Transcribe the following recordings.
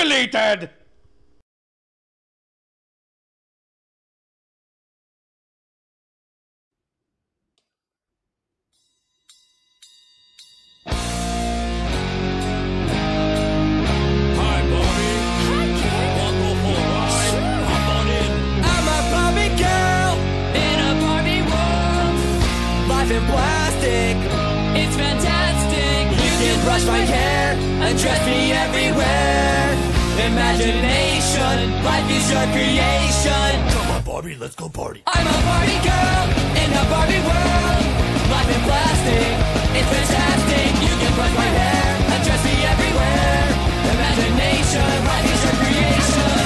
Deleted! In plastic, it's fantastic. You can brush my hair and dress me everywhere. Imagination, life is your creation. Come on, Barbie, let's go party. I'm a party girl in a Barbie world. Life in plastic, it's fantastic. You can brush my hair and dress me everywhere. Imagination, life is your creation.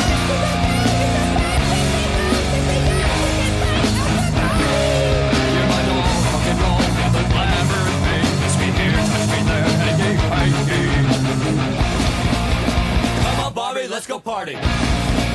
Come on, Barbie, let's go party.